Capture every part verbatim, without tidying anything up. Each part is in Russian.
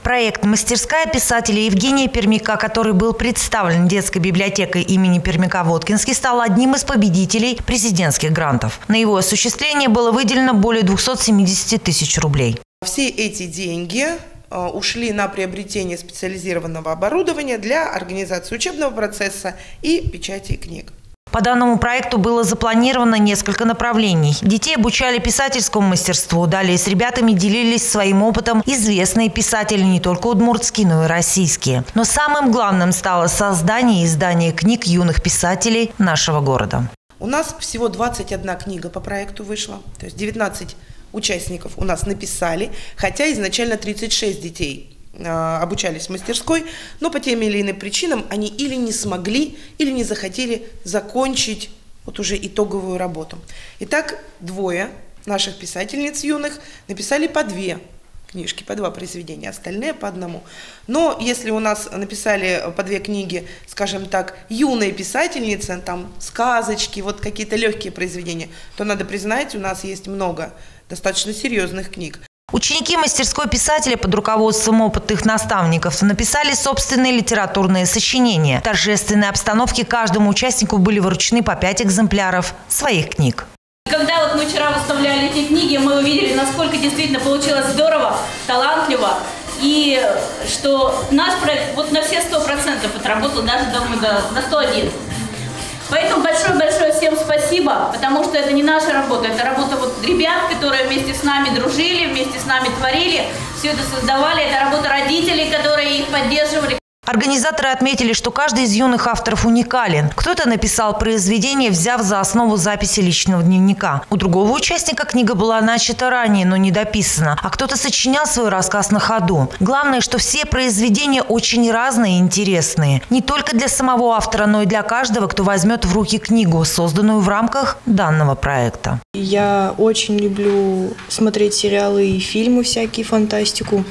Проект «Мастерская писателя» Евгения Пермяка, который был представлен детской библиотекой имени Пермяка-Воткинский, стал одним из победителей президентских грантов. На его осуществление было выделено более двухсот семидесяти тысяч рублей. Все эти деньги ушли на приобретение специализированного оборудования для организации учебного процесса и печати книг. По данному проекту было запланировано несколько направлений. Детей обучали писательскому мастерству. Далее с ребятами делились своим опытом известные писатели не только удмуртские, но и российские. Но самым главным стало создание и издание книг юных писателей нашего города. У нас всего двадцать одна книга по проекту вышла. То есть девятнадцать участников у нас написали, хотя изначально тридцать шесть детей обучались в мастерской, но по тем или иным причинам они или не смогли, или не захотели закончить вот уже итоговую работу. Итак, двое наших писательниц юных написали по две книжки, по два произведения, остальные по одному. Но если у нас написали по две книги, скажем так, юные писательницы, там сказочки, вот какие-то легкие произведения, то надо признать, у нас есть много достаточно серьезных книг. Ученики мастерской писателя под руководством опытных наставников написали собственные литературные сочинения. В торжественной обстановке каждому участнику были вручены по пять экземпляров своих книг. Когда вот мы вчера выставляли эти книги, мы увидели, насколько действительно получилось здорово, талантливо. И что наш проект вот на все сто процентов отработал, даже, думаю, на сто один. Поэтому большое-большое всем спасибо, потому что это не наша работа, это работа вот ребят, которые вместе с нами дружили, вместе с нами творили, все это создавали, это работа родителей, которые их поддерживали. Организаторы отметили, что каждый из юных авторов уникален. Кто-то написал произведение, взяв за основу записи личного дневника. У другого участника книга была начата ранее, но не дописана, а кто-то сочинял свой рассказ на ходу. Главное, что все произведения очень разные и интересные. Не только для самого автора, но и для каждого, кто возьмет в руки книгу, созданную в рамках данного проекта. Я очень люблю смотреть сериалы и фильмы всякие, фантастику.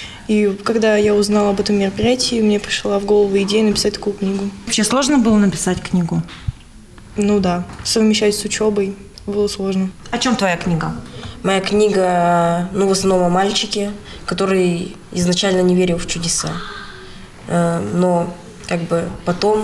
И когда я узнала об этом мероприятии, мне пришла в голову идея написать такую книгу. Вообще сложно было написать книгу? Ну да, совмещать с учебой было сложно. О чем твоя книга? Моя книга, ну, в основном о мальчике, который изначально не верил в чудеса. Но как бы потом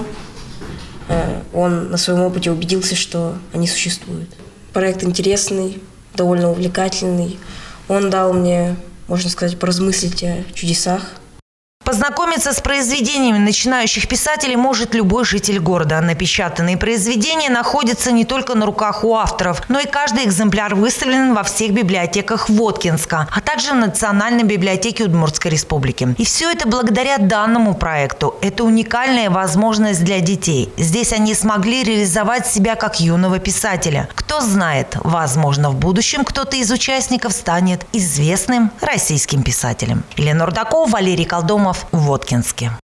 он на своем опыте убедился, что они существуют. Проект интересный, довольно увлекательный. Он дал мне, можно сказать, поразмыслить о чудесах. Познакомиться с произведениями начинающих писателей может любой житель города. Напечатанные произведения находятся не только на руках у авторов, но и каждый экземпляр выставлен во всех библиотеках Воткинска, а также в Национальной библиотеке Удмуртской республики. И все это благодаря данному проекту. Это уникальная возможность для детей. Здесь они смогли реализовать себя как юного писателя. Кто знает, возможно, в будущем кто-то из участников станет известным российским писателем. Елена Рудакова, Валерий Колдомов, в Воткинске.